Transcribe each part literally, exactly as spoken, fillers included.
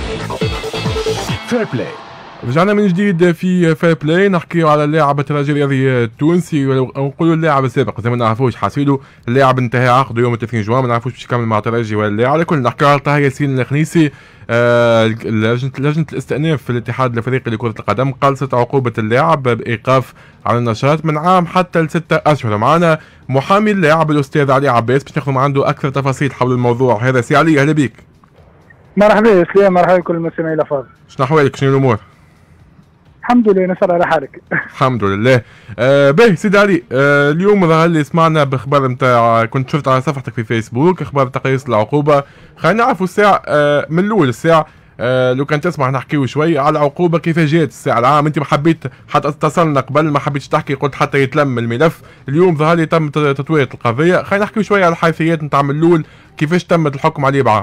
فير بلاي. رجعنا من جديد في فير بلاي نحكيو على اللاعب الترجي الرياضي التونسي، ونقولوا اللاعب السابق زي ما نعرفوش حاسيلو اللاعب انتهى عقده يوم ثلاثين جوان، ما نعرفوش باش يكمل مع الترجي ولا لا. على كل نحكيو على طه ياسين الخنيسي. آه لجنه لجنه الاستئناف في الاتحاد الافريقي لكره القدم قلصت عقوبه اللاعب بايقاف عن النشاط من عام حتى لستة اشهر. معنا محامي اللاعب الاستاذ علي عباس باش ناخذ عنده اكثر تفاصيل حول الموضوع هذا. سي علي اهلا بك. مرحبا سليم، مرحبا بكل المستمعين الافاضل. شنو احوالك؟ شنو الامور؟ الحمد لله، نسأل على حالك. الحمد لله. آه باهي سيدي علي، آه اليوم ظهر لي سمعنا بخبر نتاع، كنت شفت على صفحتك في فيسبوك اخبار تقييس العقوبه. خلينا نعرفوا الساعه آه من الاول الساعه آه لو كان تسمح نحكيو شوي على العقوبه كيف جات الساعه العام. انت ما حبيت حتى اتصلنا قبل ما حبيتش تحكي، قلت حتى يتلم الملف. اليوم ظهر لي تم تطوير القضيه. خلينا نحكيو شوي على الحيثيات نتاع من الاول كيفاش تمت الحكم عليه بعام.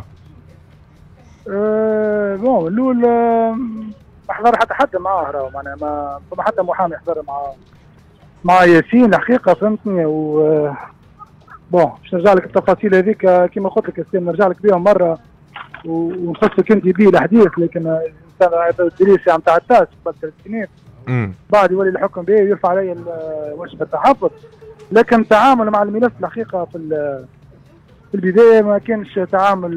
أه بون الاول ما حضر حتى حد معاه، راهو معناها ما فما حتى محامي حضر مع مع ياسين الحقيقه، فهمتني. و بون باش نرجع لك التفاصيل هذيك كيما قلت لك استاذ، نرجع لك بهم مره ونخصك انت بيه الحديث، لكن الانسان هذا الدريسي نتاع التاس قبل ثلاث سنين بعد يولي الحكم به ويرفع علي واجب التحفظ. لكن التعامل مع الملف الحقيقه في في البدايه ما كانش تعامل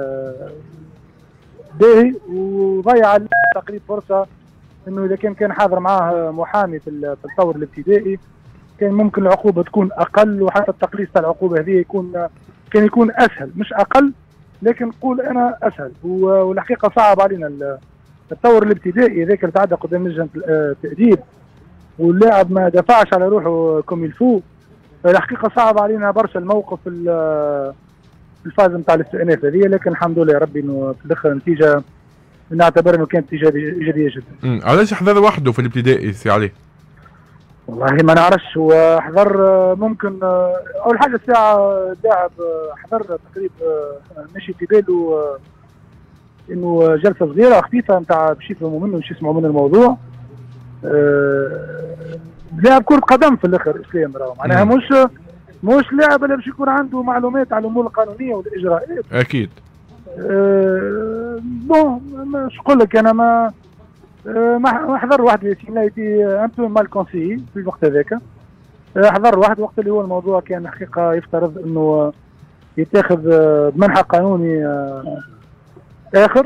باهي، وضيع تقريبا فرصه انه اذا كان كان حاضر معاه محامي في الطور الابتدائي كان ممكن العقوبه تكون اقل، وحتى التقليص تاع العقوبه هذه يكون كان يكون اسهل، مش اقل لكن نقول انا اسهل. والحقيقه صعب علينا الطور الابتدائي ذاك اللي تعدى قدام لجنه التاديب واللاعب ما دفعش على روحه كوم يلفو. الحقيقه صعب علينا برشا الموقف الفاز نتاع الاستئناف هذه، لكن الحمد لله ربي انه في الاخر النتيجه نعتبر انه كانت ايجابيه جدا. امم علاش حضر وحده في الابتدائي سي علي؟ والله ما نعرفش، هو حضر ممكن اول حاجه الساعه لاعب حضر تقريبا ماشي في باله انه جلسه صغيره خفيفه نتاع باش يفهموا منه باش يسمعوا منه الموضوع. لاعب كره قدم في الاخر اسلام، راهو معناها مش مش لاعب اللي باش يكون عنده معلومات على الامور القانونيه والاجراءات. اكيد. أه بون مش نقول لك انا ما أه ما حضر واحد ياسين يتي ان بو مال كونسي في الوقت هذاك. أه حضر واحد وقت اللي هو الموضوع كان حقيقه يفترض انه يتاخذ بمنحى قانوني أه اخر.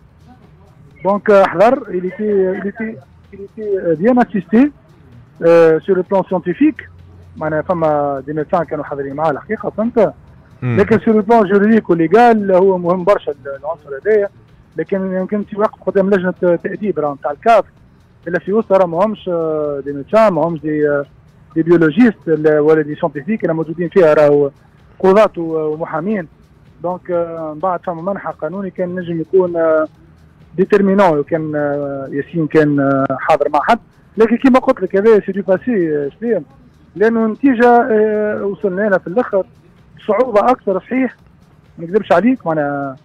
دونك حضر il était il était il était bien assisté أه sur le plan scientifique. معناها فما دي ميدسان كانوا حاضرين معاه الحقيقه، فهمت. لكن سور البلان جوريديك وليغال هو مهم برشا العنصر هذايا، لكن يمكن توقف قدام لجنه تاديب راه نتاع الكاف الا في وسط راه ماهمش دي ميدسان، ماهمش دي دي بيولوجيست ولا دي سيونتيفيك اللي موجودين فيها، راهو قضاة ومحامين. دونك من بعد فما منحى قانوني كان نجم يكون ديترمينون، كان ياسين كان حاضر مع حد. لكن كيما قلت لك هذا سي دو باسي شويه، لانه النتيجه اه وصلنا لها في الاخر صعوبه اكثر. صحيح ما نكذبش عليك، معناها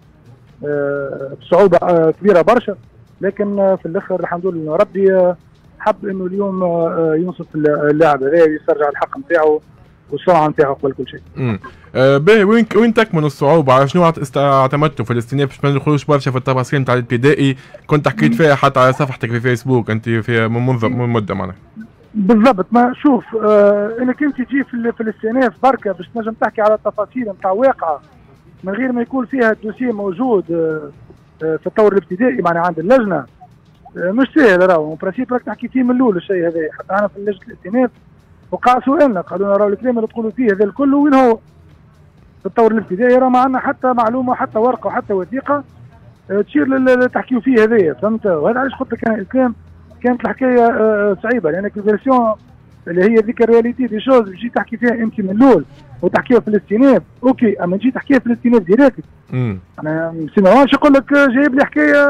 اه صعوبه اه كبيره برشا، لكن اه في الاخر الحمد لله انه ربي اه حب انه اليوم اه ينصف اللاعب هذا ويسترجع الحق نتاعو والسرعه نتاعو قبل كل شيء. امم آه باهي، وين وين تكمن الصعوبه؟ على شنو اعتمدتوا في الاستئناف باش ما ندخلوش برشا في التفاصيل نتاع الابتدائي؟ كنت حكيت فيها حتى على صفحتك في فيسبوك انت في منذ من مده معناها. بالضبط. ما شوف آه انك انت تجي في, في الاستئناف بركه باش تنجم تحكي على التفاصيل نتاع واقعه من غير ما يكون فيها الدوسيه موجود آه آه في الطور الابتدائي معناها عند اللجنه. آه مش سهل، راهو برانسيب راك تحكي فيه من الاول الشيء هذا. حتى انا في لجنه الاستئناف وقع سؤالنا، قالوا لنا راهو الكلام اللي تقولوا فيه هذا الكل وين هو؟ في الطور الابتدائي راه ما عندنا حتى معلومه حتى ورقه وحتى وثيقه آه تشير اللي تحكيوا فيه هذايا، فهمت؟ وهذا علاش قلت لك انا الكلام كانت الحكايه آه صعيبه، لانك الفيرسيون اللي هي ذيك الرياليتي دي شوز تجي تحكي فيها انت من الاول وتحكيها في الاستئناف اوكي، اما تجي تحكيها في الاستئناف ديريكت انا ما نقول لك جايب لي حكايه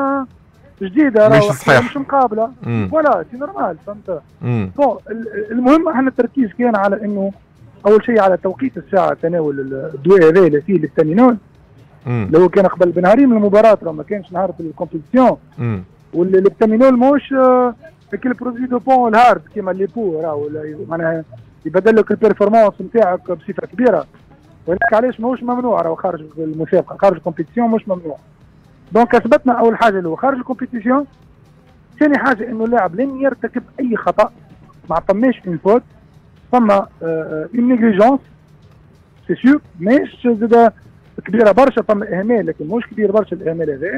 جديده مش صحيح مش مقابله ولا سي نورمال، فهمت؟ بون المهم احنا التركيز كان على انه اول شيء على توقيت الساعه تناول الدواء هذا اللي فيه الاستامينول اللي هو كان قبل بنهارين من المباراه، ما كانش نهار الكومبيتيسيون. والاستامينول موش كي البرودوي دو بون الهارد كيما اللي بو راهو معناها يبدل لك البيرفورمانس نتاعك بصفه كبيره، ولكن علاش ماهوش ممنوع راهو خارج المسابقه خارج الكومبيتيسيون مش ممنوع. دونك اثبتنا اول حاجه اللي هو خارج الكومبيتيسيون. ثاني حاجه انه اللاعب لن يرتكب اي خطا، ما عطماش اون فوت، ثم اون نيجليجونس سي سيور، ماهيش زاده كبيره برشا، ثم اهمال لكن مش كبير برشا الاهمال هذا.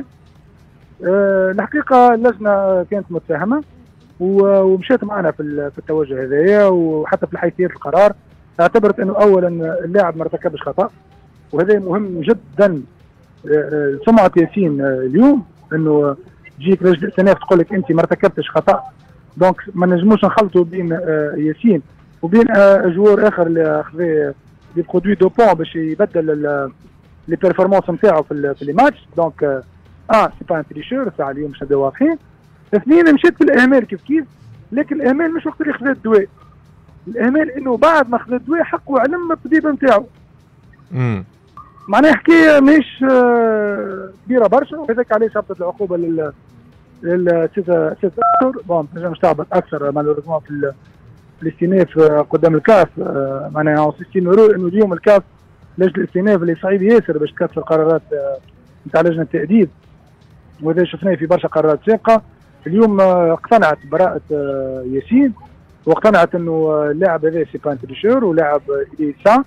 أه الحقيقه اللجنه كانت متفاهمه ومشيت معنا في في التوجه هذايا، وحتى في حيثيات القرار اعتبرت انه اولا اللاعب ما ارتكبش خطا، وهذا مهم جدا سمعه ياسين اليوم، انه تجيك لجنه الاستئناف تقول لك انت ما ارتكبتش خطا، دونك ما نجموش نخلطوا بين ياسين وبين جوار اخر اللي اخذ دي برودوي دوبون باش يبدل لي بيرفورمانس نتاعو في لي ماتش. دونك اه سي با ان تريشور، الساعه اليوم باش نبداو واضحين. اثنين مشيت في الاهمال كيف كيف، لكن الاهمال مش وقت اللي خذا الدواء، الاهمال انه بعد ما خذا الدواء حقه علم الطبيب نتاعو. امم معناها حكايه مش كبيره برشا، وهذاك علاش هبطت العقوبه لل لل ستة اشهر. بون تنجمش تعبط اكثر مالوريزمون في الاستئناف قدام الكاف، معناها ستين يورو، انه اليوم الكاف لجنه الاستئناف اللي صعيب ياسر باش تكثر القرارات نتاع لجنه التأديب، وهذا شفناه في برشا قرارات سابقه. اليوم اقتنعت براءة ياسين، واقتنعت انه اللاعب هذا سي با ان تريشور ولاعب الي سان.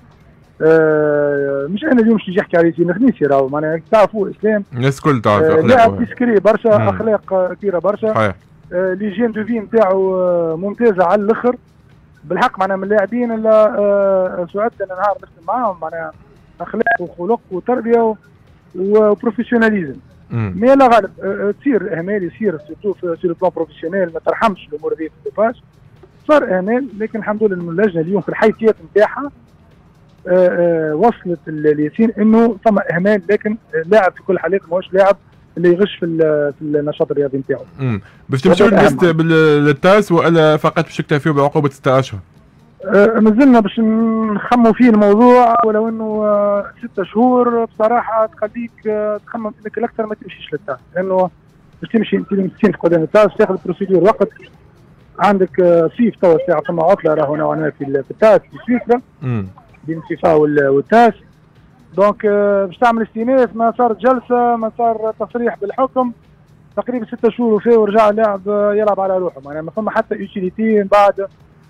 أه مش انا اليوم باش نجي نحكي على ياسين الخنيسي، راهو معناها تعرفوا اسلام الناس الكل تعرف أه اخلاقه، لاعب ديسكري برشا، اخلاق كبيره برشا. صحيح. أه ليجين دو في نتاعو ممتازه على الاخر بالحق، معناها من اللاعبين اللي أه سعدت انا نهار نخدم معاهم، معناها اخلاق وخلق وتربيه وبروفيسيوناليزم. مي لا غالب أه تصير اهمال، يصير سيرتو في لو بلان بروفيسيونيل، ما ترحمش الامور هذه في الدوباج، صار اهمال. لكن الحمد لله انه اللجنه اليوم في الحيثيات نتاعها أه أه وصلت لياسين انه ثم اهمال، لكن اللاعب في كل الحالات ماهوش لاعب اللي يغش في في النشاط الرياضي نتاعو. امم باش تمشيو للتاس ولا فقط باش تكتفيو بعقوبه ستة اشهر؟ أه مازلنا باش نخموا فيه الموضوع، ولو انه أه ستة شهور بصراحه تخليك أه تخمم انك الاكثر ما تمشيش للتاس، لانه باش تمشي انت لمسين قدام التاس تاخذ بروسيدور وقت. عندك أه فيف توا الساعه ثم عطله راهو نوعا ما في التاس في سويسرا بين فيفا والتاس. دونك أه باش تعمل استئناف، ما صارت جلسه، ما صار تصريح بالحكم، تقريبا ستة شهور وفيه ورجع اللاعب يلعب على روحه، معناها ما ثم حتى يوتيليتي بعد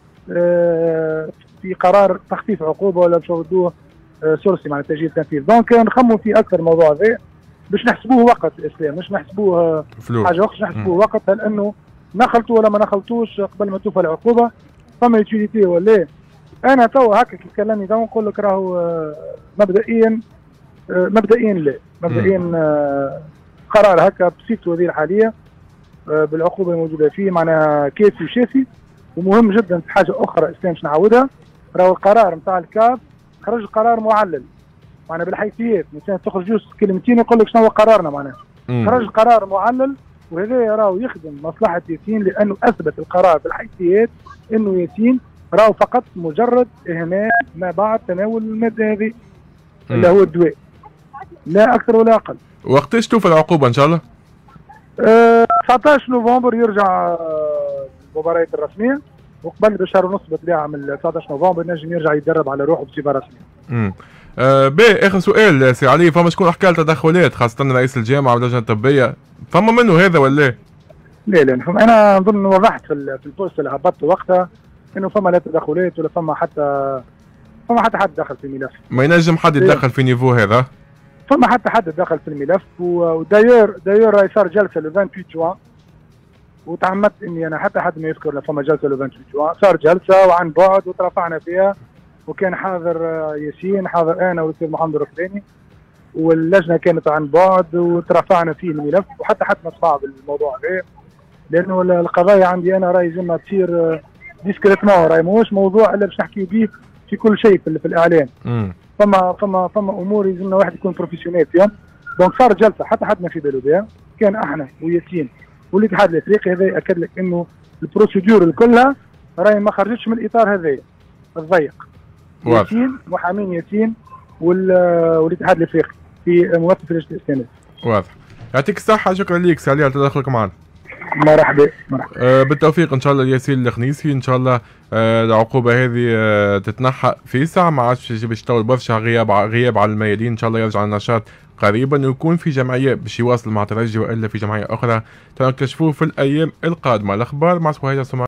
أه في قرار تخفيف عقوبه ولا باش يردوه أه سورسي معناها تاجيل تنفيذ. دونك نخموا في اكثر الموضوع هذا باش نحسبوه وقت اسلام، مش نحسبوه حاجه وقت، نحسبوه وقت، هل انه نخلطوا ولا ما نخلطوش قبل ما توفى العقوبه، فما يوتيليتي ولا. انا تو هكا كي تكلمني تو نقول لك راهو أه مبدئيا أه مبدئيا لا مبدئيا أه قرار هكا بصيغته هذه الحاليه أه بالعقوبه الموجوده فيه معناها كافي وشافي. ومهم جدا في حاجه اخرى اسلام باش نعاودها، راهو القرار نتاع الكاف خرج قرار معلل، معناها بالحيثيات، مثلا تخرج جوز كلمتين يقول لك شنو هو قرارنا، معناها خرج قرار معلل، وهذا راهو يخدم مصلحه ياسين، لانه اثبت القرار بالحيثيات انه ياسين راهو فقط مجرد اهمال ما بعد تناول الماده هذه اللي هو الدواء، لا اكثر ولا اقل. وقتاش توفى العقوبه ان شاء الله؟ أه تسعطاش نوفمبر يرجع المباريات الرسميه، وقبل بشهر ونص بالطبيعه من تسعطاش نوفمبر نجم يرجع يتدرب على روحه بصفه رسميه. امم أه بي اخر سؤال سي علي، فما شكون حكى تدخلات خاصه رئيس الجامعه واللجنه الطبيه، فما منه هذا ولا؟ لا لا انا نظن وضحت في البوست اللي هبطته وقتها انه فما لا تدخلات ولا فما حتى فما حتى حد دخل في الملف. ما ينجم حد يتدخل في نيفو هذا؟ فما حتى حد دخل في الملف، وداير داير راهي صار جلسه لو ثمانية وعشرين جوان، وتعمدت اني انا حتى حد ما يذكر فما جلسه لو ثمانية وعشرين جوان، صار جلسه وعن بعد وترفعنا فيها، وكان حاضر ياسين، حاضر انا والاستاذ محمد الركباني، واللجنه كانت عن بعد وترفعنا فيه الملف، وحتى حد ما تفاعل بالموضوع هذا، لانه القضايا عندي انا راهي زعما تصير ديسكريتمون، راهي ماهوش موضوع الا باش نحكي به في كل شيء في, في الاعلام. امم فما فما فما امور يلزمنا واحد يكون بروفيسيونيل فيهم. دونك صار جلسه حتى حد ما في باله بها، كان احنا وياسين والاتحاد الافريقي، هذا ياكد لك انه البروسيدور كلها راهي ما خرجتش من الاطار هذايا الضيق. ياسين محامين ياسين والاتحاد الافريقي في موظف لجنه الاستئناف. واضح. يعطيك الصحه، شكرا ليك سي علي على تدخلك معنا. مرحبا مرحبا. آه بالتوفيق ان شاء الله ياسين الخنيسي، ان شاء الله آه العقوبه هذه آه تتنحى في ساعه، ما عادش باش تطول برشا غياب غياب على الميادين، ان شاء الله يرجع النشاط قريبا ويكون في جمعيه باش يواصل مع ترجي والا في جمعيه اخرى تنكتشفوه في الايام القادمه. الاخبار مع سهيله